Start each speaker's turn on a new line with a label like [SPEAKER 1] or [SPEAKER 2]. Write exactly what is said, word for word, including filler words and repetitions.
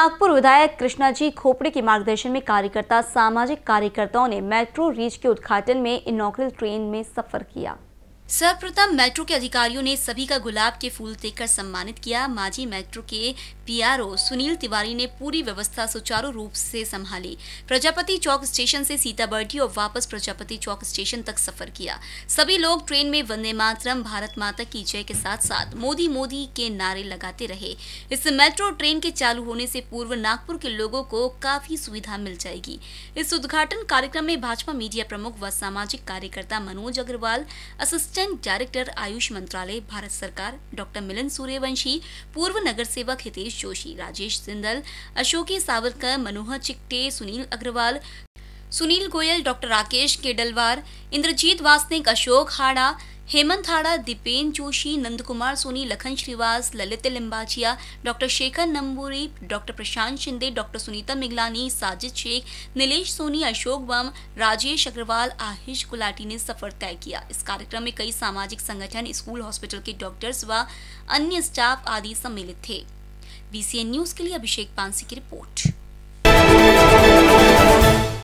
[SPEAKER 1] नागपुर विधायक कृष्णाजी खोपड़े के मार्गदर्शन में कार्यकर्ता सामाजिक कार्यकर्ताओं ने मेट्रो रीच के उद्घाटन में इनॉग्रल ट्रेन में सफर किया।
[SPEAKER 2] सर्वप्रथम मेट्रो के अधिकारियों ने सभी का गुलाब के फूल देकर सम्मानित किया। माजी मेट्रो के पीआरओ सुनील तिवारी ने पूरी व्यवस्था सुचारू रूप से संभाली। प्रजापति चौक स्टेशन से सीताबर्डी और वापस प्रजापति चौक स्टेशन तक सफर किया। सभी लोग ट्रेन में वंदे मातरम, भारत माता की जय के साथ साथ मोदी मोदी के नारे लगाते रहे। इस मेट्रो ट्रेन के चालू होने से पूर्व नागपुर के लोगों को काफी सुविधा मिल जाएगी। इस उद्घाटन कार्यक्रम में भाजपा मीडिया प्रमुख व सामाजिक कार्यकर्ता मनोज अग्रवाल, असिस्टेंट डायरेक्टर आयुष मंत्रालय भारत सरकार डॉक्टर मिलन सूर्यवंशी, पूर्व नगर सेवक Hitesh Joshi, Rajesh Jindal, अशोकी Savarkar, Manohar Chitte, Sunil Agarwal, Sunil Goyal, doctor Rakesh Kedalwar, Inderjeet Wasnik, Ashok Hada, Hemant Hada, Deepen Joshi, Nandkumar Soni, Lakhan Shrivas, Lalit Limbachiya, doctor Shekhar Namburi, doctor Prashant Shinde, doctor Sunita Miglani, Sajid Shaikh, Nilesh Soni, Ashok Bam, Rajesh Agarwal, Aahish Gulati ने सफर तय किया। इस कार्यक्रम में कई सामाजिक संगठन, स्कूल, हॉस्पिटल के डॉक्टर्स व अन्य स्टाफ आदि सम्मिलित थे। बीसीएन न्यूज के लिए अभिषेक पानसी की रिपोर्ट।